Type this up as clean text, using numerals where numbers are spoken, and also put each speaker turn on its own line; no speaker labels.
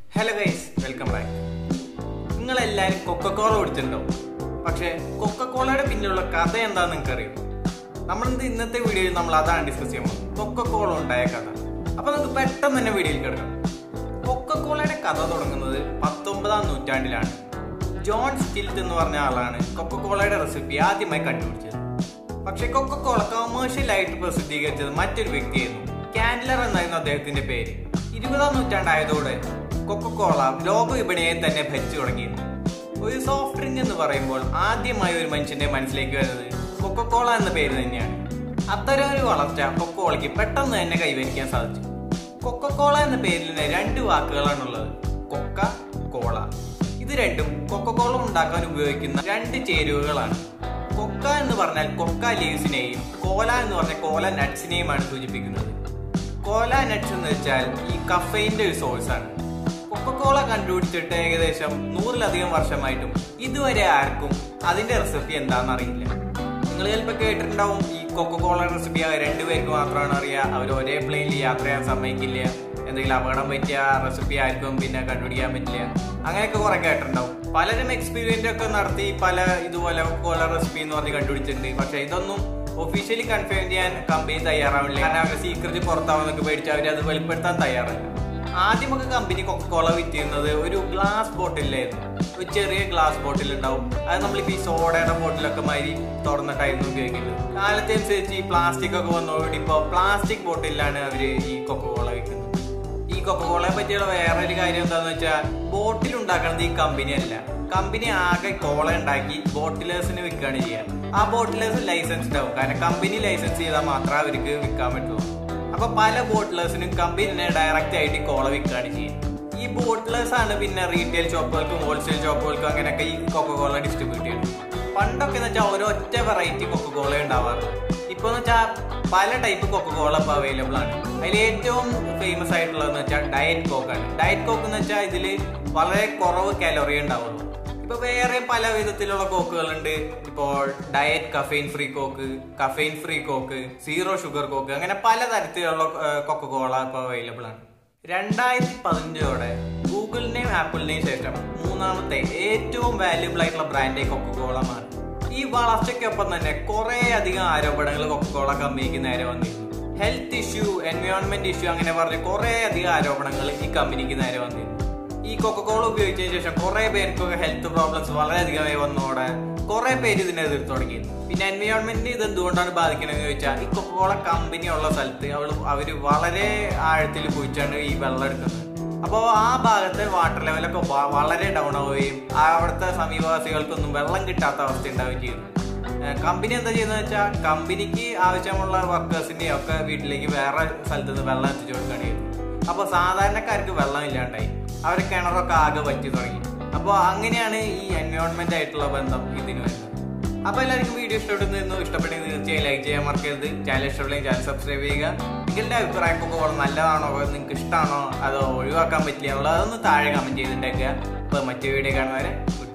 Hello guys, welcome back. നിങ്ങളെല്ലാവരും Coca Cola കുടിച്ചിട്ടുണ്ടാവും. പക്ഷേ കൊക്കക്കോളയുടെ പിന്നിലുള്ള കഥ എന്താണെന്ന് നിങ്ങൾക്കറിയും. ഇന്നത്തെ വീഡിയോയിൽ നമ്മൾ അതാണ് ഡിസ്കസ് ചെയ്യുമ്പോൾ കൊക്കക്കോള ഉണ്ടായ കഥ. അപ്പൊ നമുക്ക് പെട്ടെന്ന് തന്നെ വീഡിയോയിൽ കിടക്കാം. കൊക്കക്കോളയുടെ കഥ തുടങ്ങുന്നത് 19-ാം നൂറ്റാണ്ടിലാണ്. ജോൺ സ്റ്റിൽത്ത് എന്ന് പറഞ്ഞ ആളാണ് കൊക്കക്കോളയുടെ റെസിപ്പി ആദ്യമായി കണ്ടുപിടിച്ചത്. പക്ഷെ കൊക്കക്കോള കമേഴ്ഷ്യലായിട്ട് പ്രസിദ്ധീകരിച്ചത് മറ്റൊരു വ്യക്തിയായിരുന്നു. കാൻഡ്ലർ എന്നായിരുന്നു അദ്ദേഹത്തിന്റെ പേര്. 20-ാം നൂറ്റാണ്ടായതോടെ കൊക്കക്കോള ലോക വിപണിയെ തന്നെ ഭരിച്ചു തുടങ്ങിയിരുന്നു. ഒരു സോഫ്റ്റ് ഡ്രിങ്ക് എന്ന് പറയുമ്പോൾ ആദ്യമായി ഒരു മനുഷ്യന്റെ മനസ്സിലേക്ക് വരുന്നത് കൊക്കക്കോള എന്ന പേര് തന്നെയാണ്. അത്തരം ഒരു വളർച്ച കൊക്കക്കോളയ്ക്ക് പെട്ടെന്ന് തന്നെ കൈവരിക്കാൻ സാധിച്ചു. കൊക്കക്കോള എന്ന പേരിൽ തന്നെ 2 വാക്കുകളാണുള്ളത്: കൊക്ക, കോള. ഇത് രണ്ടും കൊക്കക്കോള ഉണ്ടാക്കാൻ ഉപയോഗിക്കുന്ന 2 ചേരുവകളാണ്. കൊക്ക എന്ന് പറഞ്ഞാൽ കൊക്ക ലീവ്സിനെയും കോല എന്ന് പറഞ്ഞാൽ കോല നട്ട്സിനെയുമാണ് സൂചിപ്പിക്കുന്നത്. കോല നട്ട്സ് എന്ന് വെച്ചാൽ ഈ കഫൈന്റെ ഒരു സോഴ്സ് ആണ്. കൊക്കക്കോള കണ്ടുപിടിച്ചിട്ട് ഏകദേശം 100-ലധികം വർഷമായിട്ടും ഇതുവരെ ആർക്കും അതിന്റെ റെസിപ്പി എന്താണെന്ന് അറിയില്ല. നിങ്ങൾ ചിലപ്പോൾ കേട്ടിട്ടുണ്ടാവും, ഈ കൊക്കക്കോള റെസിപ്പി 2 പേർക്ക് മാത്രമാണ് അറിയുക, അവർ ഒരേ പ്ലെയിനിൽ യാത്ര ചെയ്യാൻ സമ്മതിക്കില്ല, എന്തെങ്കിലും അപകടം പറ്റിയ റെസിപ്പി ആർക്കും പിന്നെ കണ്ടുപിടിക്കാൻ പറ്റില്ല, അങ്ങനെയൊക്കെ കുറെ കേട്ടിട്ടുണ്ടാവും. പലരും എക്സ്പീരിയൻസ് ഒക്കെ നടത്തി പല ഇതുപോലെ കൊക്കക്കോള റെസിപ്പി എന്ന് പറഞ്ഞ് കണ്ടുപിടിച്ചിട്ടുണ്ട്. പക്ഷെ ഇതൊന്നും ഒഫീഷ്യലി കൺഫേം ചെയ്യാൻ കമ്പനി തയ്യാറാവില്ല. കാരണം അവരുടെ സീക്രറ്റ് പുറത്താവുന്നൊക്കെ പേടിച്ച് അവർ അത് വെളിപ്പെടുത്താൻ തയ്യാറല്ല. ആദ്യമൊക്കെ കമ്പനി കൊക്കക്കോള വിറ്റിരുന്നത് ഒരു ഗ്ലാസ് ബോട്ടിലായിരുന്നു. ഒരു ചെറിയ ഗ്ലാസ് ബോട്ടിൽ ഉണ്ടാവും. അത് നമ്മളിപ്പോൾ ഈ സോഡയുടെ ബോട്ടിലൊക്കെ മാതിരി തുറന്നിട്ടായിരുന്നു ഉപയോഗിക്കുന്നത്. കാലത്തനുസരിച്ച് ഈ പ്ലാസ്റ്റിക് ഒക്കെ വന്നതോടെ ഇപ്പോൾ പ്ലാസ്റ്റിക് ബോട്ടിലാണ് അവർ ഈ കൊക്കക്കോള വിൽക്കുന്നത്. ഈ കൊക്കക്കോളയെ പറ്റിയുള്ള വേറൊരു കാര്യം എന്താണെന്ന് വെച്ചാൽ, ബോട്ടിൽ ഉണ്ടാക്കുന്നത് ഈ കമ്പനി അല്ല. കമ്പനി ആകെ കോള ഉണ്ടാക്കി ബോട്ടിലേഴ്സിന് വിൽക്കുകയാണ് ചെയ്യുക. ആ ബോട്ടിലേഴ്സ് ലൈസൻസ്ഡ് ആവും. കാരണം കമ്പനി ലൈസൻസ് ചെയ്താൽ മാത്രമേ അവർക്ക് വിൽക്കാൻ പറ്റുള്ളൂ. അപ്പൊ പല ബോട്ടിലേഴ്സിനും കമ്പനി ഡയറക്റ്റ് ആയിട്ട് കോള വിൽക്കുകയാണ് ചെയ്യുക. ഈ ബോട്ടിലേഴ്സ് ആണ് പിന്നെ റീറ്റെയിൽ ഷോപ്പുകൾക്കും ഹോൾസെയിൽ ഷോപ്പുകൾക്കും അങ്ങനെയൊക്കെ ഈ കൊക്കക്കോള ഡിസ്ട്രിബ്യൂട്ട് ചെയ്യുന്നത്. പണ്ടൊക്കെ എന്ന് വെച്ചാൽ ഒരൊറ്റ വെറൈറ്റി കൊക്കക്കോള ഉണ്ടാവാറുണ്ട്. ഇപ്പൊ എന്ന് വെച്ചാൽ പല ടൈപ്പ് കൊക്കക്കോള ഇപ്പോൾ അവൈലബിൾ ആണ്. അതിൽ ഏറ്റവും ഫേമസ് ആയിട്ടുള്ളതെന്ന് വെച്ചാൽ ഡയറ്റ് കോക്കാണ്. ഡയറ്റ് കോക്ക് എന്ന് വെച്ചാൽ ഇതിൽ വളരെ കുറവ് കാലറി ഉണ്ടാവുള്ളൂ. ഇപ്പൊ വേറെ പല വിധത്തിലുള്ള കോക്കുകളുണ്ട്. ഇപ്പോൾ diet caffeine free coke, caffeine free coke, zero sugar coke, അങ്ങനെ പലതരത്തിലുള്ള കൊക്കക്കോള ഇപ്പോൾ അവൈലബിൾ ആണ്. 2015 ഗൂഗിളിന്റെയും ആപ്പിളിന്റെയും ശേഷം 3ാമത്തെ ഏറ്റവും വാല്യുബിൾ ആയിട്ടുള്ള ബ്രാൻഡ് കൊക്കക്കോള മാറി. ഈ വളർച്ചയ്ക്കൊപ്പം തന്നെ കുറെ അധികം ആരോപണങ്ങൾ കൊക്കക്കോള കമ്പനിക്ക് നേരെ വന്നിരുന്നു. ഹെൽത്ത് ഇഷ്യൂ, എൻവയോൺമെന്റ് ഇഷ്യൂ, അങ്ങനെ പറഞ്ഞ് കുറെ അധികം ആരോപണങ്ങൾ ഈ കമ്പനിക്ക് നേരെ വന്നിരുന്നു. ഈ കൊക്കക്കോള ഉപയോഗിച്ചതിന് ശേഷം കുറെ പേർക്കൊക്കെ ഹെൽത്ത് പ്രോബ്ലംസ് വളരെയധികമായി വന്നതോടെ കുറെ പേര് ഇതിനെ എതിർത്ത് തുടങ്ങി. പിന്നെ എൻവയോൺമെന്റിന് ഇത് എന്തുകൊണ്ടാണ് ബാധിക്കണമെന്ന് ചോദിച്ചാൽ, ഈ കൊക്കക്കോള കമ്പനി ഉള്ള സ്ഥലത്ത് അവര് വളരെ ആഴത്തിൽ കുഴിച്ചാണ് ഈ വെള്ളം എടുക്കുന്നത്. അപ്പോൾ ആ ഭാഗത്തെ വാട്ടർ ലെവലൊക്കെ വളരെ ഡൗൺ ആവുകയും അവിടുത്തെ സമീപവാസികൾക്കൊന്നും വെള്ളം കിട്ടാത്ത അവസ്ഥ ഉണ്ടാവുകയും ചെയ്യുന്നു. കമ്പനി എന്താ ചെയ്യുന്നത് വെച്ചാൽ, കമ്പനിക്ക് ആവശ്യമുള്ള വർക്കേഴ്സിന്റെയും ഒക്കെ വീട്ടിലേക്ക് വേറെ സ്ഥലത്ത് നിന്ന് വെള്ളം എത്തിച്ചു കൊടുക്കുകയാണ് ചെയ്യുന്നത്. അപ്പോൾ സാധാരണക്കാർക്ക് വെള്ളം ഇല്ലാണ്ടായി, അവരെ കിണറൊക്കെ ആകെ പറ്റി തുടങ്ങി. അപ്പോൾ അങ്ങനെയാണ് ഈ എൻവയോൺമെന്റ് ആയിട്ടുള്ള ബന്ധം ഇതിന് വരുന്നത്. അപ്പോൾ എല്ലാവർക്കും വീഡിയോ ഇഷ്ടപ്പെട്ടെങ്കിൽ തീർച്ചയായും ലൈക്ക് ചെയ്യാൻ മറക്കരുത്. ചാനൽ ഇഷ്ടപ്പെട്ടെങ്കിൽ ചാനൽ സബ്സ്ക്രൈബ് ചെയ്യുക. നിങ്ങളുടെ അഭിപ്രായം കൊക്കക്കോള നല്ലതാണോ, നിങ്ങൾക്ക് ഇഷ്ടമാണോ, അതോ ഒഴിവാക്കാൻ പറ്റില്ല എന്നുള്ളത് അതൊന്ന് താഴെ കമന്റ് ചെയ്തിട്ടേക്കുക. അപ്പോൾ മറ്റു വീഡിയോ കാണുന്നവരെ